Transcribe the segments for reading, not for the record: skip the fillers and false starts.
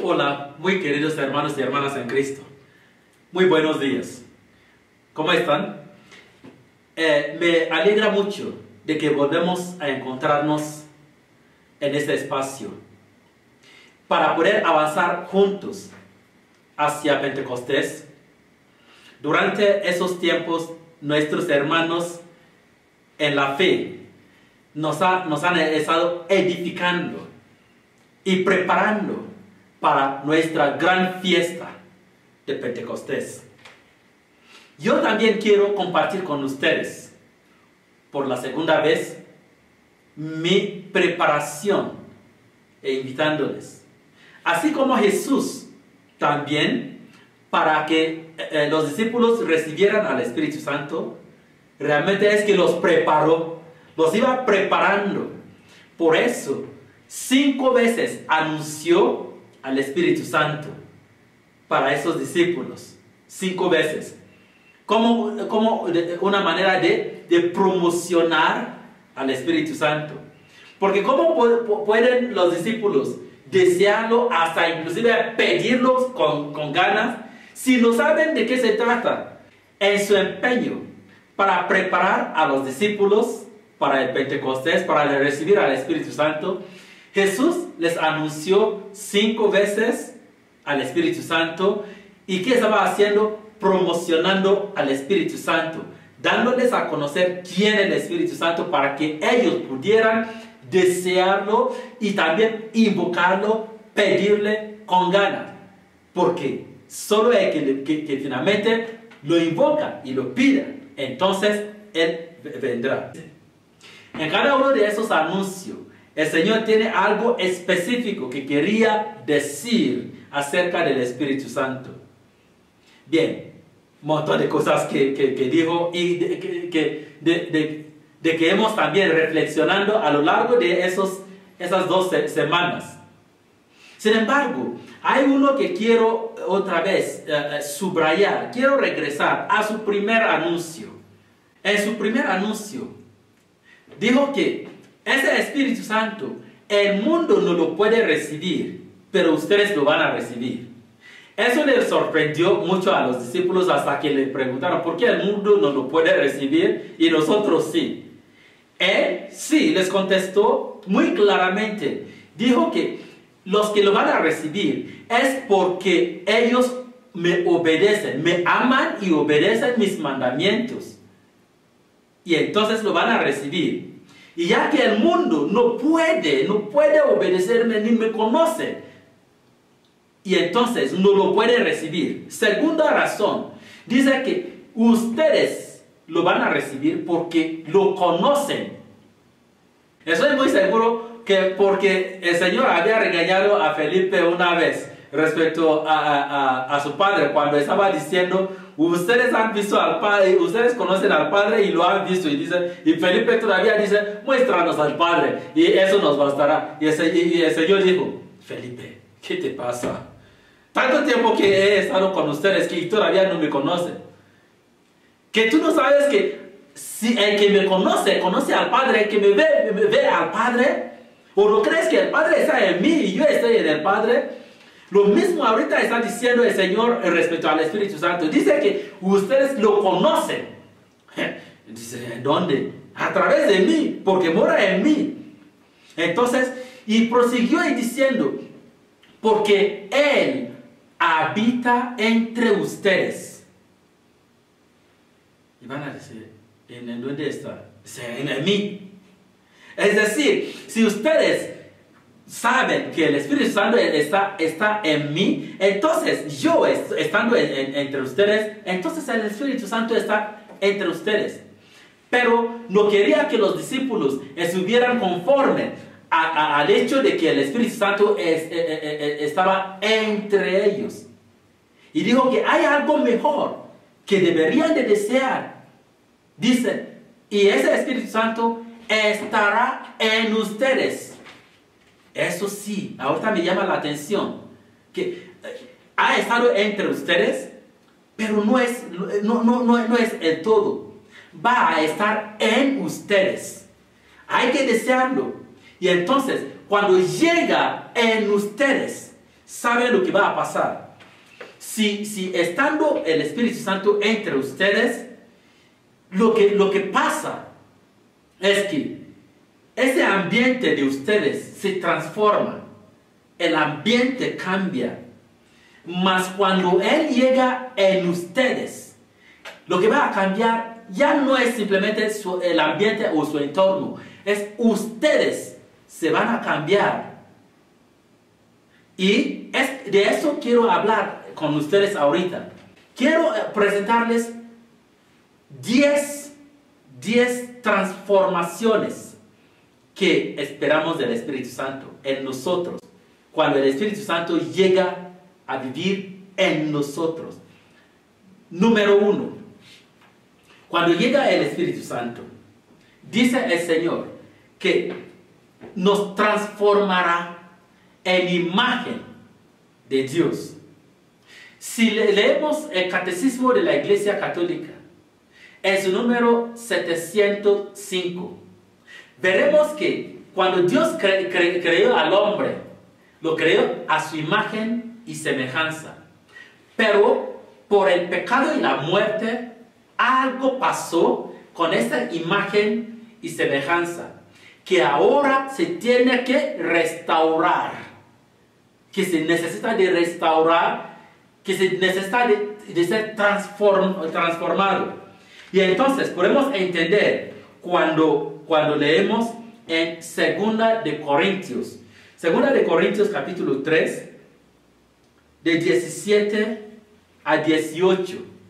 Hola, muy queridos hermanos y hermanas en Cristo. Muy buenos días. ¿Cómo están? Me alegra mucho de que volvemos a encontrarnos en este espacio para poder avanzar juntos hacia Pentecostés. Durante esos tiempos, nuestros hermanos en la fe nos han estado edificando y preparando para nuestra gran fiesta de Pentecostés. Yo también quiero compartir con ustedes, por la segunda vez, mi preparación e invitándoles. Así como Jesús también, para que los discípulos recibieran al Espíritu Santo, realmente es que los preparó, los iba preparando. Por eso, 5 veces anunció al Espíritu Santo para esos discípulos. 5 veces. Como una manera de promocionar al Espíritu Santo. Porque ¿cómo pueden los discípulos desearlo, hasta inclusive pedirlo con ganas, si no saben de qué se trata? En su empeño para preparar a los discípulos para el Pentecostés, para recibir al Espíritu Santo, Jesús les anunció 5 veces al Espíritu Santo. ¿Y qué estaba haciendo? Promocionando al Espíritu Santo, dándoles a conocer quién es el Espíritu Santo para que ellos pudieran desearlo y también invocarlo, pedirle con ganas. Porque solo el que finalmente lo invoca y lo pide, entonces Él vendrá. En cada uno de esos anuncios, el Señor tiene algo específico que quería decir acerca del Espíritu Santo. Bien, un montón de cosas que dijo y de que hemos también reflexionando a lo largo de esas 2 semanas. Sin embargo, hay uno que quiero otra vez subrayar. Quiero regresar a su primer anuncio. En su primer anuncio, dijo que ese Espíritu Santo, el mundo no lo puede recibir, pero ustedes lo van a recibir. Eso les sorprendió mucho a los discípulos hasta que le preguntaron por qué el mundo no lo puede recibir y nosotros sí. Él sí les contestó muy claramente. Dijo que los que lo van a recibir es porque ellos me obedecen, me aman y obedecen mis mandamientos. Y entonces lo van a recibir. Y ya que el mundo no puede obedecerme ni me conoce, y entonces no lo puede recibir. Segunda razón, dice que ustedes lo van a recibir porque lo conocen. Estoy muy seguro que porque el Señor había regañado a Felipe una vez respecto a su padre, cuando estaba diciendo: ustedes han visto al Padre, ustedes conocen al Padre y lo han visto. Y Felipe todavía dice: muéstranos al Padre y eso nos bastará. Y el Señor dijo: Felipe, ¿qué te pasa? Tanto tiempo que he estado con ustedes que todavía no me conocen. Que tú no sabes que si el que me conoce al Padre, el que me ve al Padre. ¿O no crees que el Padre está en mí y yo estoy en el Padre? Lo mismo ahorita está diciendo el Señor respecto al Espíritu Santo. Dice que ustedes lo conocen. Dice: ¿en dónde? A través de mí, porque mora en mí. Entonces, y prosiguió diciendo: porque Él habita entre ustedes. Y van a decir: ¿en dónde está? Dice: en mí. Es decir, si ustedes saben que el Espíritu Santo está en mí, entonces yo estando entre ustedes, entonces el Espíritu Santo está entre ustedes. Pero no quería que los discípulos estuvieran conformes al hecho de que el Espíritu Santo estaba entre ellos. Y dijo que hay algo mejor que deberían de desear. Dice: y ese Espíritu Santo estará en ustedes. Eso sí, ahorita me llama la atención que ha estado entre ustedes, pero no es el todo. Va a estar en ustedes. Hay que desearlo. Y entonces, cuando llega en ustedes, saben lo que va a pasar. Si estando el Espíritu Santo entre ustedes, lo que pasa es que ese ambiente de ustedes se transforma, el ambiente cambia, mas cuando Él llega en ustedes, lo que va a cambiar ya no es simplemente el ambiente o su entorno, es ustedes se van a cambiar. Y de eso quiero hablar con ustedes ahorita. Quiero presentarles 10 transformaciones que esperamos del Espíritu Santo en nosotros, cuando el Espíritu Santo llega a vivir en nosotros. Número 1, cuando llega el Espíritu Santo, dice el Señor que nos transformará en imagen de Dios. Si leemos el Catecismo de la Iglesia Católica, en su número 705, veremos que cuando Dios creó al hombre, lo creó a su imagen y semejanza. Pero por el pecado y la muerte, algo pasó con esa imagen y semejanza, que ahora se tiene que restaurar, que se necesita de restaurar, que se necesita de ser transformado. Y entonces podemos entender cuando leemos en 2 de Corintios. 2 de Corintios capítulo 3, de 17 a 18.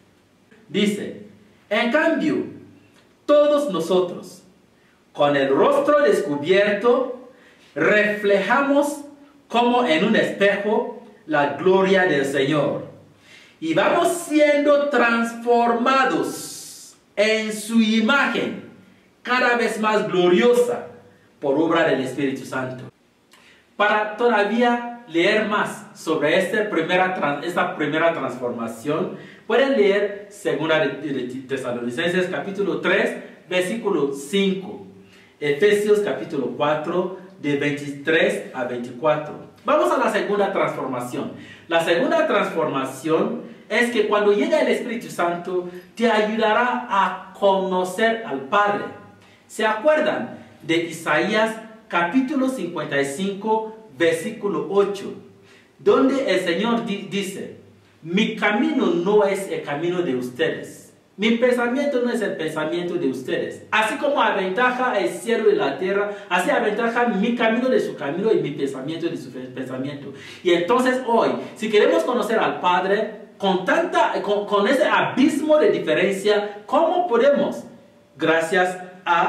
Dice: en cambio, todos nosotros, con el rostro descubierto, reflejamos como en un espejo la gloria del Señor, y vamos siendo transformados en su imagen, cada vez más gloriosa, por obra del Espíritu Santo. Para todavía leer más sobre esta primera transformación, pueden leer 2 de Tesalonicenses capítulo 3, versículo 5, Efesios capítulo 4, de 23 a 24. Vamos a la segunda transformación. La segunda transformación es que cuando llega el Espíritu Santo, te ayudará a conocer al Padre. ¿Se acuerdan de Isaías capítulo 55, versículo 8? Donde el Señor dice: mi camino no es el camino de ustedes, mi pensamiento no es el pensamiento de ustedes. Así como aventaja el cielo y la tierra, así aventaja mi camino de su camino y mi pensamiento de su pensamiento. Y entonces hoy, si queremos conocer al Padre con ese abismo de diferencia, ¿cómo podemos? Gracias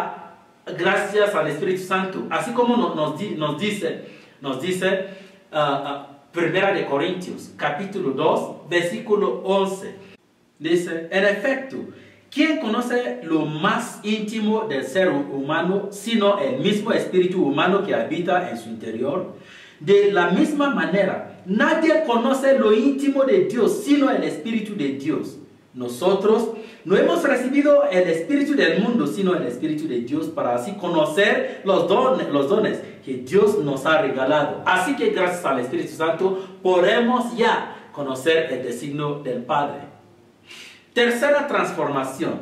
al Espíritu Santo. Así como nos dice Primera de Corintios capítulo 2, versículo 11. Dice: en efecto, ¿quién conoce lo más íntimo del ser humano sino el mismo espíritu humano que habita en su interior? De la misma manera, nadie conoce lo íntimo de Dios sino el Espíritu de Dios. Nosotros no hemos recibido el espíritu del mundo, sino el Espíritu de Dios, para así conocer los dones que Dios nos ha regalado. Así que gracias al Espíritu Santo podemos ya conocer el designio del Padre. Tercera transformación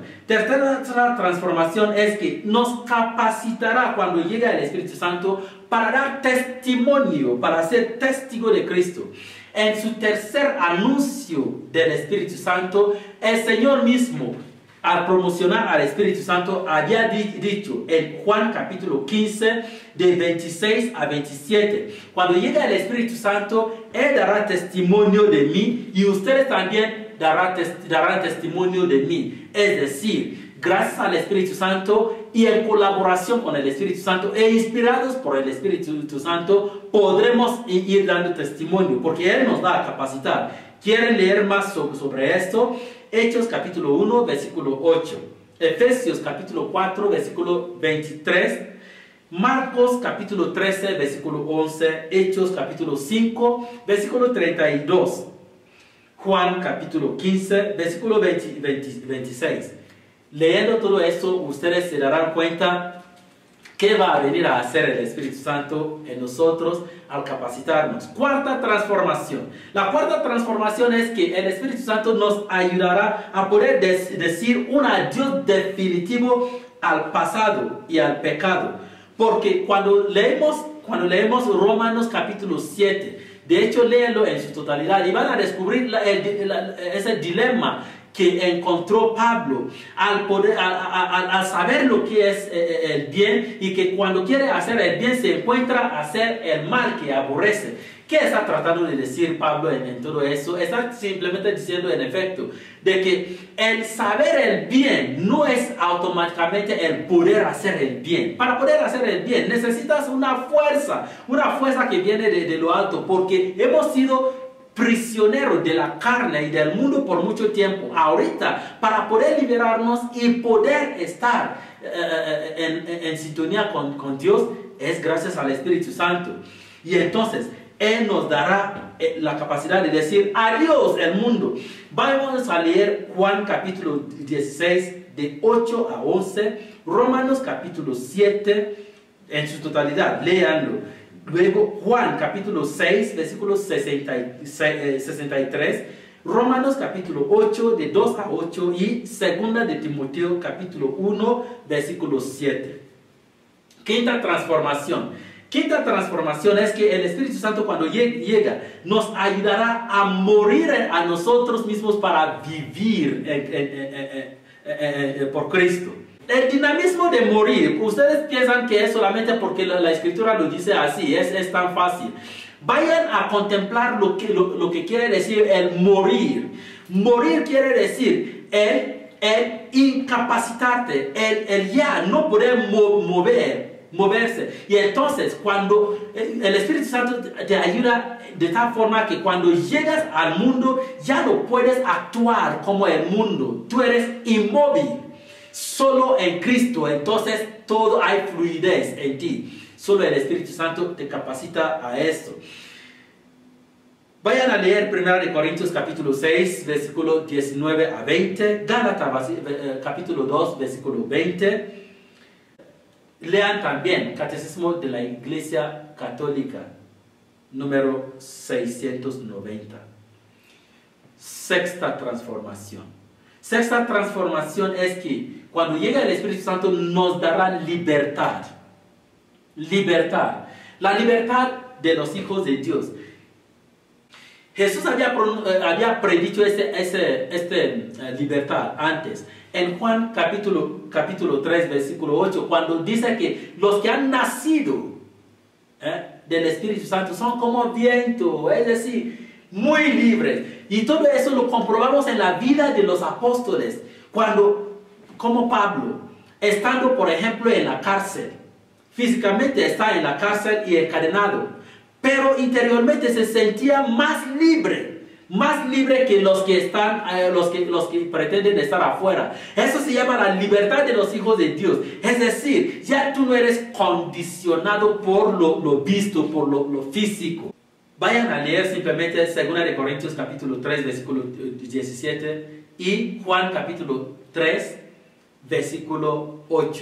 es que nos capacitará cuando llegue el Espíritu Santo para dar testimonio, para ser testigo de Cristo. En su tercer anuncio del Espíritu Santo, el Señor mismo, al promocionar al Espíritu Santo, había dicho en Juan capítulo 15, de 26 a 27, cuando llegue el Espíritu Santo, Él dará testimonio de mí y ustedes también darán testimonio de mí. Es decir, gracias al Espíritu Santo y en colaboración con el Espíritu Santo e inspirados por el Espíritu Santo, podremos ir dando testimonio, porque Él nos va a capacitar. ¿Quieren leer más sobre esto? Hechos capítulo 1, versículo 8. Efesios capítulo 4, versículo 23. Marcos capítulo 13, versículo 11. Hechos capítulo 5, versículo 32. Juan capítulo 15, versículo 26. Leyendo todo esto, ustedes se darán cuenta ¿Qué va a venir a hacer el Espíritu Santo en nosotros al capacitarnos? Cuarta transformación. La cuarta transformación es que el Espíritu Santo nos ayudará a poder decir un adiós definitivo al pasado y al pecado. Porque cuando leemos Romanos capítulo 7, de hecho léanlo en su totalidad y van a descubrir ese dilema que encontró Pablo al saber lo que es el bien, y que cuando quiere hacer el bien se encuentra a hacer el mal que aborrece. ¿Qué está tratando de decir Pablo en todo eso? Está simplemente diciendo en efecto de que el saber el bien no es automáticamente el poder hacer el bien. Para poder hacer el bien necesitas una fuerza que viene de lo alto, porque hemos sido prisioneros de la carne y del mundo por mucho tiempo. Ahorita, para poder liberarnos y poder estar en sintonía con Dios, es gracias al Espíritu Santo. Y entonces Él nos dará la capacidad de decir adiós al mundo. Vamos a leer Juan capítulo 16 de 8 a 11, Romanos capítulo 7 en su totalidad, léanlo. Luego Juan capítulo 6 versículos 63, Romanos capítulo 8 de 2 a 8 y segunda de Timoteo capítulo 1 versículo 7. Quinta transformación. Quinta transformación es que el Espíritu Santo, cuando llega, nos ayudará a morir a nosotros mismos para vivir por Cristo. El dinamismo de morir, ustedes piensan que es solamente porque la Escritura lo dice así, es tan fácil. Vayan a contemplar lo que quiere decir el morir. Morir quiere decir el incapacitarte, el ya no poder moverse. Y entonces cuando el Espíritu Santo te ayuda de tal forma que cuando llegas al mundo ya no puedes actuar como el mundo, tú eres inmóvil. Solo en Cristo, entonces todo hay fluidez en ti. Solo el Espíritu Santo te capacita a esto. Vayan a leer 1 Corintios capítulo 6, versículo 19 a 20. Gálatas capítulo 2, versículo 20. Lean también Catecismo de la Iglesia Católica, número 690. Sexta transformación. Sexta transformación es que cuando llega el Espíritu Santo nos dará libertad. Libertad. La libertad de los hijos de Dios. Jesús había predicho esta libertad antes. En Juan capítulo 3, versículo 8, cuando dice que los que han nacido del Espíritu Santo son como viento, es decir, muy libres. Y todo eso lo comprobamos en la vida de los apóstoles. Cuando, como Pablo, estando por ejemplo en la cárcel, físicamente está en la cárcel y encadenado, pero interiormente se sentía más libre que los que pretenden estar afuera. Eso se llama la libertad de los hijos de Dios. Es decir, ya tú no eres condicionado por lo visto, por lo físico. Vayan a leer simplemente 2 Corintios capítulo 3, versículo 17 y Juan capítulo 3, versículo 8.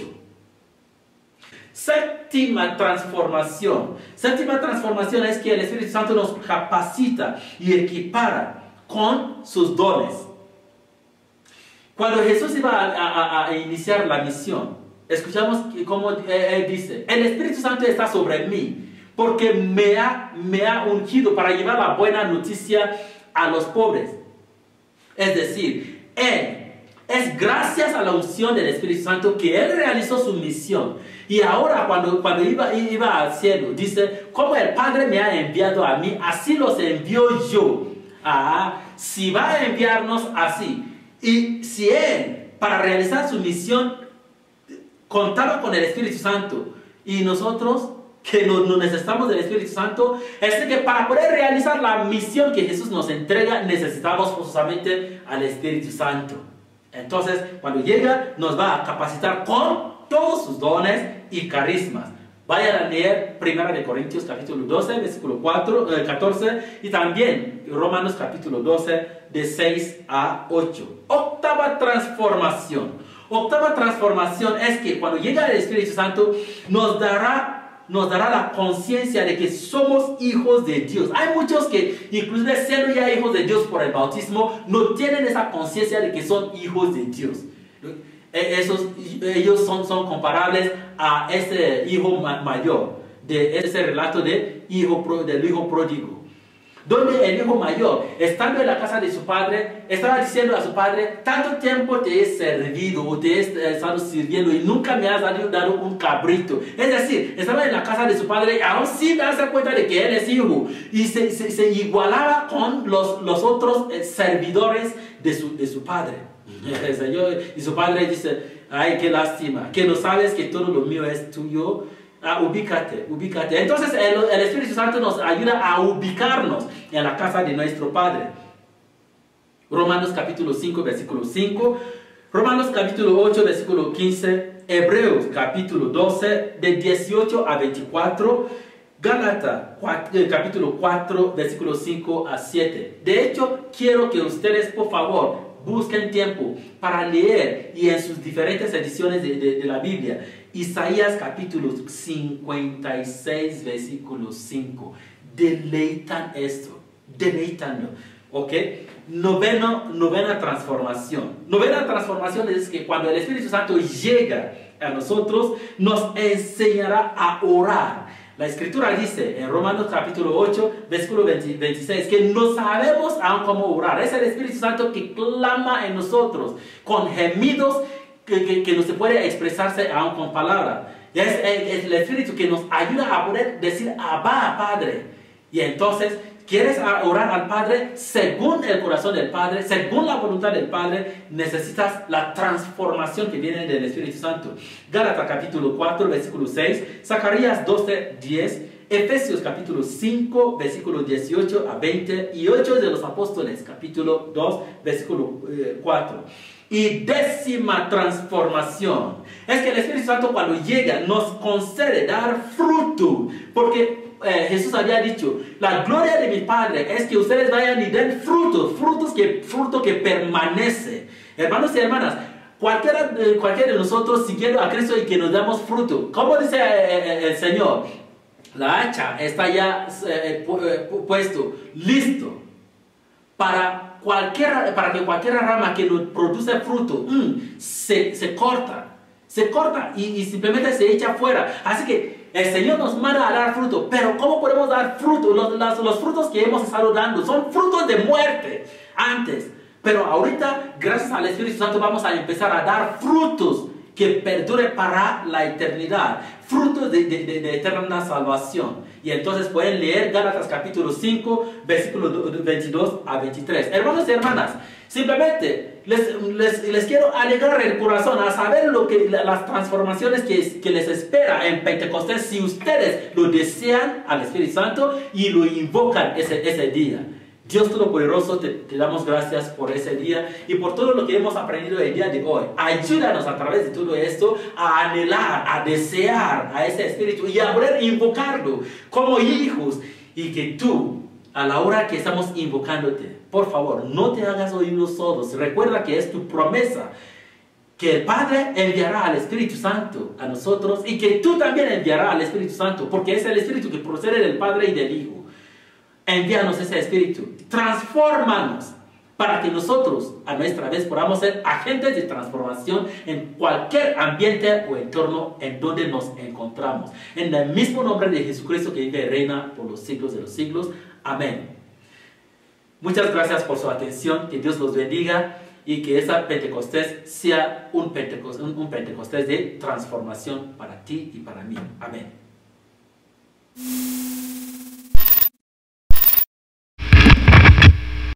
Séptima transformación. Séptima transformación es que el Espíritu Santo nos capacita y equipara con sus dones. Cuando Jesús iba a iniciar la misión, escuchamos como él dice: el Espíritu Santo está sobre mí, porque me ha ungido para llevar la buena noticia a los pobres. Es decir, es gracias a la unción del Espíritu Santo que Él realizó su misión. Y ahora cuando iba al cielo, dice: como el Padre me ha enviado a mí, así los envío yo. Si va a enviarnos así, y si Él, para realizar su misión, contaba con el Espíritu Santo, y nosotros que no necesitamos del Espíritu Santo, es de que para poder realizar la misión que Jesús nos entrega, necesitamos forzosamente al Espíritu Santo. Entonces, cuando llega, nos va a capacitar con todos sus dones y carismas. Vayan a leer 1 Corintios capítulo 12, versículo 14, y también Romanos capítulo 12, de 6 a 8. Octava transformación. Octava transformación es que cuando llega el Espíritu Santo nos dará la conciencia de que somos hijos de Dios. Hay muchos que, inclusive siendo ya hijos de Dios por el bautismo, no tienen esa conciencia de que son hijos de Dios. Ellos son comparables a ese hijo mayor, de ese relato del hijo pródigo, donde el hijo mayor, estando en la casa de su padre, estaba diciendo a su padre: tanto tiempo te he servido o te he estado sirviendo y nunca me has dado un cabrito. Es decir, estaba en la casa de su padre y aún sí me hace cuenta de que él es hijo, y se igualaba con los otros servidores de su padre. Y su padre dice: ay, qué lástima, que no sabes que todo lo mío es tuyo. Ubícate. Entonces el Espíritu Santo nos ayuda a ubicarnos en la casa de nuestro Padre. Romanos capítulo 5, versículo 5. Romanos capítulo 8, versículo 15. Hebreos capítulo 12, de 18 a 24. Gálatas capítulo 4, versículo 5 a 7. De hecho, quiero que ustedes, por favor, busquen tiempo para leer, y en sus diferentes ediciones de la Biblia, Isaías capítulo 56, versículo 5. Deleitanlo. ¿Ok? Novena transformación. Novena transformación es que cuando el Espíritu Santo llega a nosotros, nos enseñará a orar. La Escritura dice en Romanos capítulo 8, versículo 26, que no sabemos aún cómo orar. Es el Espíritu Santo que clama en nosotros con gemidos que no se puede expresarse aún con palabras. Es el Espíritu que nos ayuda a poder decir: Abba, Padre. Y entonces, ¿quieres orar al Padre según el corazón del Padre, según la voluntad del Padre? Necesitas la transformación que viene del Espíritu Santo. Gálatas capítulo 4, versículo 6. Zacarías 12, 10. Efesios capítulo 5, versículo 18 a 20. Y Hechos de los Apóstoles capítulo 2, versículo 4. Y décima transformación es que el Espíritu Santo, cuando llega, nos concede dar fruto, porque Jesús había dicho: la gloria de mi Padre es que ustedes vayan y den fruto que permanece. Hermanos y hermanas, cualquiera de nosotros siguiendo a Cristo y que nos damos fruto, como dice el Señor, la hacha está ya puesto, listo para que cualquier rama que no produce fruto se corta y simplemente se echa fuera. Así que el Señor nos manda a dar fruto. Pero ¿cómo podemos dar fruto? Los frutos que hemos estado dando son frutos de muerte antes. Pero ahorita, gracias al Espíritu Santo, vamos a empezar a dar frutos que perduren para la eternidad, frutos de eterna salvación. Y entonces pueden leer Gálatas capítulo 5, versículos 22 a 23. Hermanos y hermanas, simplemente les quiero alegrar el corazón a saber las transformaciones que les espera en Pentecostés, si ustedes lo desean al Espíritu Santo y lo invocan ese día. Dios Todopoderoso, te damos gracias por ese día y por todo lo que hemos aprendido el día de hoy. Ayúdanos a través de todo esto a anhelar, a desear a ese Espíritu y a poder invocarlo como hijos, y que tú, a la hora que estamos invocándote, por favor, no te hagas oídos sordos. Recuerda que es tu promesa que el Padre enviará al Espíritu Santo a nosotros, y que tú también enviarás al Espíritu Santo, porque es el Espíritu que procede del Padre y del Hijo. Envíanos ese Espíritu, transfórmanos, para que nosotros a nuestra vez podamos ser agentes de transformación en cualquier ambiente o entorno en donde nos encontramos. En el mismo nombre de Jesucristo, que vive y reina por los siglos de los siglos. Amén. Muchas gracias por su atención. Que Dios los bendiga y que esa Pentecostés sea un Pentecostés de transformación para ti y para mí. Amén.